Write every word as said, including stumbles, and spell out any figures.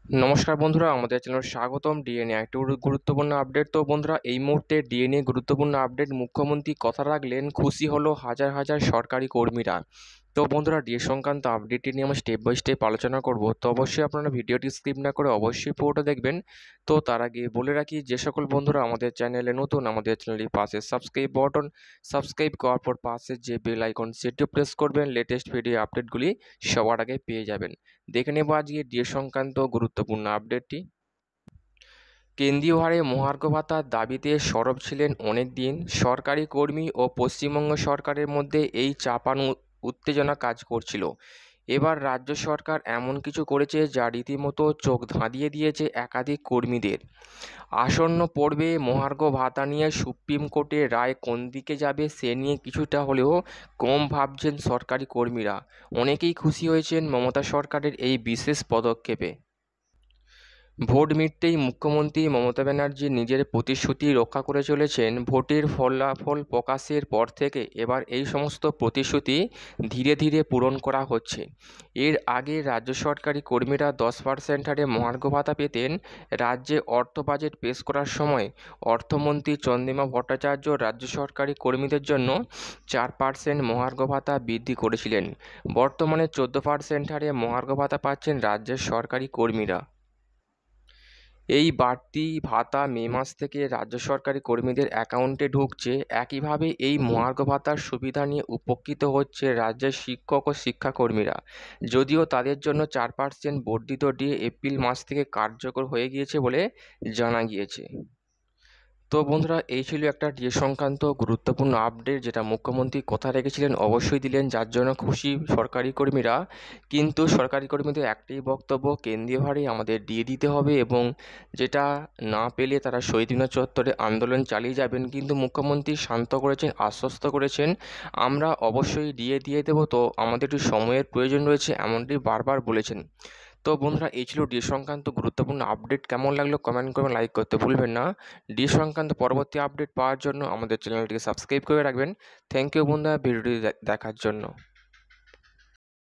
নমস্কার বন্ধুরা, আমাদের চ্যানেলে স্বাগতম। ডিএনএ একটি গুরু- গুরুত্বপূর্ণ আপডেট। তো বন্ধুরা, এই মুহূর্তে ডিএনএ গুরুত্বপূর্ণ আপডেট। মুখ্যমন্ত্রী কথা রাখলেন, খুশি হলো হাজার হাজার সরকারি কর্মীরা। তো বন্ধুরা, ডিএ সংক্রান্ত আপডেটটি নিয়ে আমরা স্টেপ বাই স্টেপ আলোচনা করব। তো অবশ্যই আপনারা ভিডিওটি স্কিপ না করে অবশ্যই পুরোটা দেখবেন। তো তার আগে বলে রাখি, যে সকল বন্ধুরা আমাদের চ্যানেলে নতুন, আমাদের চ্যানেলের পাশে সাবস্ক্রাইব বাটন, সাবস্ক্রাইব করার পর পাশে যে বেল আইকন সেটিও প্রেস করবেন, লেটেস্ট ভিডিও আপডেটগুলি সবার আগে পেয়ে যাবেন। দেখে নেব আজকে ডিএ সংক্রান্ত গুরুত্বপূর্ণ আপডেটটি। কেন্দ্রীয় হারে মহার্ঘ ভাতার দাবিতে সরব ছিলেন অনেক দিন সরকারি কর্মী ও পশ্চিমবঙ্গ সরকারের মধ্যে এই চাপানো উত্তেজনা কাজ করছিল। এবার রাজ্য সরকার এমন কিছু করেছে যা রীতিমতো চোখ ধাঁধিয়ে দিয়েছে একাধিক কর্মীদের। আসন্ন পর্বে মহার্ঘ ভাতা নিয়ে সুপ্রিম কোর্টের রায় কোন দিকে যাবে সে নিয়ে কিছুটা হলেও কম ভাবছেন সরকারি কর্মীরা। অনেকেই খুশি হয়েছেন মমতা সরকারের এই বিশেষ পদক্ষেপে। ভোট মিটতেই মুখ্যমন্ত্রী মমতা ব্যানার্জি নিজের প্রতিশ্রুতি রক্ষা করে চলেছেন। ভোটের ফলাফল প্রকাশের পর থেকে এবার এই সমস্ত প্রতিশ্রুতি ধীরে ধীরে পূরণ করা হচ্ছে। এর আগে রাজ্য সরকারি কর্মীরা দশ পার্সেন্ট হারে মহার্ঘ ভাতা পেতেন। রাজ্যে অর্থ বাজেট পেশ করার সময় অর্থমন্ত্রী চন্দ্রিমা ভট্টাচার্য রাজ্য সরকারি কর্মীদের জন্য চার পার্সেন্ট মহার্ঘ ভাতা বৃদ্ধি করেছিলেন। বর্তমানে চোদ্দ পার্সেন্ট হারে মহার্ঘ ভাতা পাচ্ছেন রাজ্যের সরকারি কর্মীরা। এই বাড়তি ভাতা মে মাস থেকে রাজ্য সরকারি কর্মীদের অ্যাকাউন্টে ঢুকছে। একইভাবে এই মহার্ঘ ভাতার সুবিধা নিয়ে উপকৃত হচ্ছে রাজ্যের শিক্ষক ও শিক্ষাকর্মীরা। যদিও তাদের জন্য চার পার্সেন্ট বর্ধিত ডিএ এপ্রিল মাস থেকে কার্যকর হয়ে গিয়েছে বলে জানা গিয়েছে। তো বন্ধুরা, এই ছিল একটা ডিএ সংক্রান্ত গুরুত্বপূর্ণ আপডেট, যেটা মুখ্যমন্ত্রী কথা রেখেছিলেন অবশ্যই দিলেন, যার জন্য খুশি সরকারি কর্মীরা। কিন্তু সরকারি কর্মীদের একটাই বক্তব্য, কেন্দ্রীয় হারে আমাদের ডিএ দিতে হবে এবং যেটা না পেলে তারা শহীদ মিনার চত্বরে আন্দোলন চালিয়ে যাবেন। কিন্তু মুখ্যমন্ত্রী শান্ত করেছেন, আশ্বস্ত করেছেন, আমরা অবশ্যই ডিএ দিয়ে দেবো। তো আমাদের একটু সময়ের প্রয়োজন রয়েছে, এমনটি বারবার বলেছেন। তো বন্ধুরা, এই ছিল ডি সংক্রান্ত গুরুত্বপূর্ণ আপডেট। কেমন লাগলো কমেন্ট করবেন, লাইক করতে ভুলবেন না। ডি সংক্রান্ত পরবর্তী আপডেট পাওয়ার জন্য আমাদের চ্যানেলটিকে সাবস্ক্রাইব করে রাখবেন। থ্যাংক ইউ বন্ধুরা ভিডিওটি দেখার জন্য।